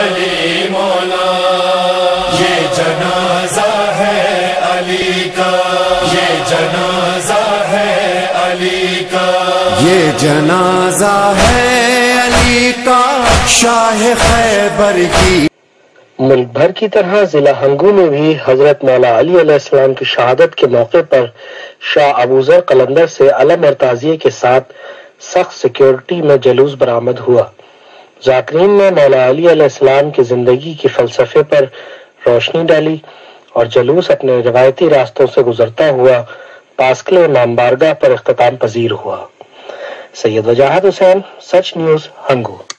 अली मौला, ये जनाजा है अली का, ये जनाजा है अली का, ये जनाजा है अली का, शाह खैबर की। मुल्क भर की तरह जिला हंगू में भी हजरत मौला अली अलैहिस्सलाम की शहादत के मौके पर शाह अबूजर कलंदर से अलम और ताजिए के साथ सख्त सिक्योरिटी में जुलूस बरामद हुआ। जाकरीन ने मौला अली अलैहिस्सलाम की जिंदगी के फलसफे पर रोशनी डाली और जुलूस अपने रिवायती रास्तों से गुजरता हुआ पास्कले इमाम बारगाह पर इख्तिताम पजीर हुआ। सैयद वजाहत हुसैन, सच न्यूज, हंगू।